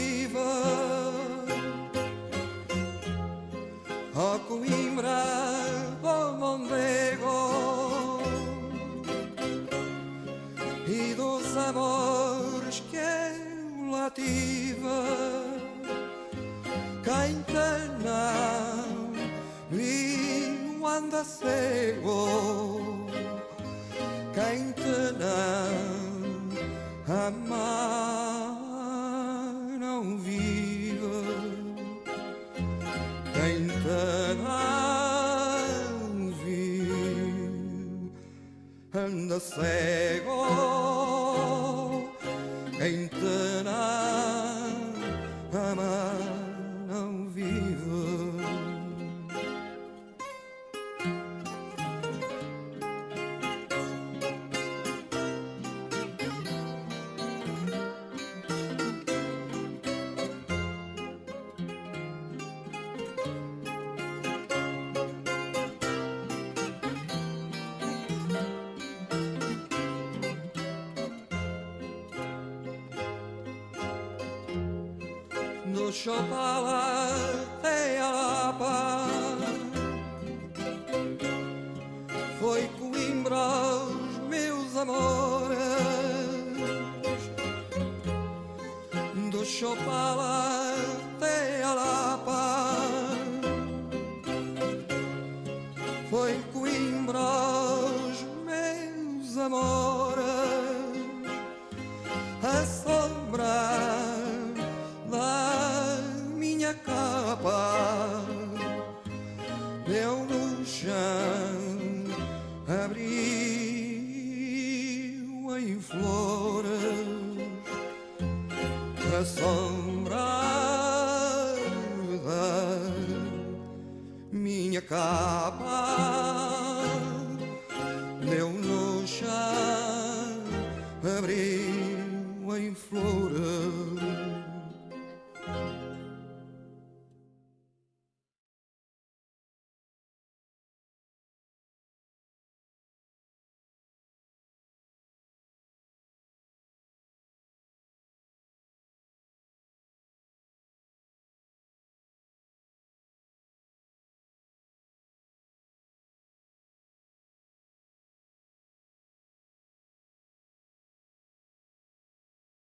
viva. Ó Coimbra, ó Mondego, e dos amores que eu lá tive, quem te não viu anda cego, quem te não amar não vive, quem te não viu anda cego, quem te não amar não vive. Do Chopala até a Lapa, foi Coimbra os meus amores. Do Chopala até a Lapa, foi Coimbra os meus amores. A sombra da minha capa deu no chão, abriu em flores. A sombra da minha capa